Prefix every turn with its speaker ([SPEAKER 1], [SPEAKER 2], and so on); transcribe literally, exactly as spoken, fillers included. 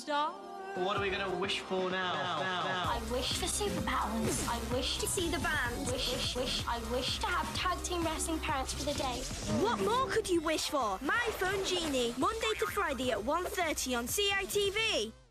[SPEAKER 1] star.
[SPEAKER 2] What are we going to wish for now? Now, now?
[SPEAKER 3] I wish for superpowers. I wish to see the band. Wish, wish, wish. I wish to have tag team wrestling parents for the day.
[SPEAKER 4] What more could you wish for? My Phone Genie, Monday to Friday at one thirty on C I T V.